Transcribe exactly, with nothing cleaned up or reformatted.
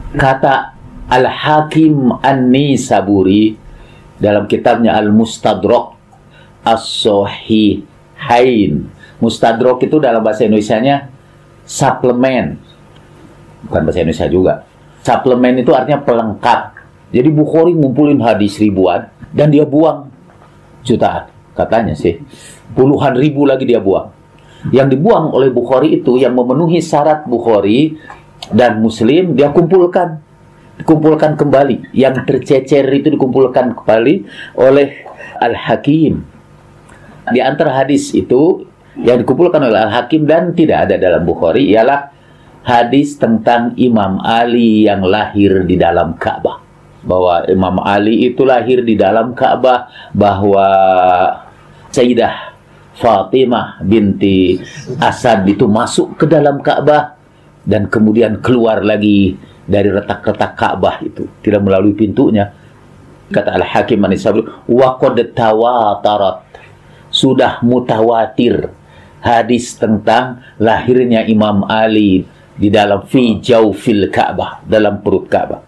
Kata Al-Hakim An-Nisaburi dalam kitabnya Al-Mustadrak As-Sahihain. Mustadrak itu dalam bahasa Indonesianya suplemen. Bukan bahasa Indonesia juga. Suplemen itu artinya pelengkap. Jadi Bukhari ngumpulin hadis ribuan dan dia buang jutaan. Katanya sih puluhan ribu lagi dia buang. Yang dibuang oleh Bukhari itu yang memenuhi syarat Bukhari dan Muslim dia kumpulkan. Dikumpulkan kembali. Yang tercecer itu dikumpulkan kembali oleh Al-Hakim. Di antara hadis itu yang dikumpulkan oleh Al-Hakim dan tidak ada dalam Bukhari ialah hadis tentang Imam Ali yang lahir di dalam Ka'bah. Bahwa Imam Ali itu lahir di dalam Ka'bah, bahwa Sayyidah Fatimah binti Asad itu masuk ke dalam Ka'bah dan kemudian keluar lagi dari retak-retak Ka'bah itu, tidak melalui pintunya. Kata Al-Hakim An-Nisaburi, wa qad tawatarat, sudah mutawatir hadis tentang lahirnya Imam Ali di dalam fi jaufil Ka'bah, dalam perut Ka'bah.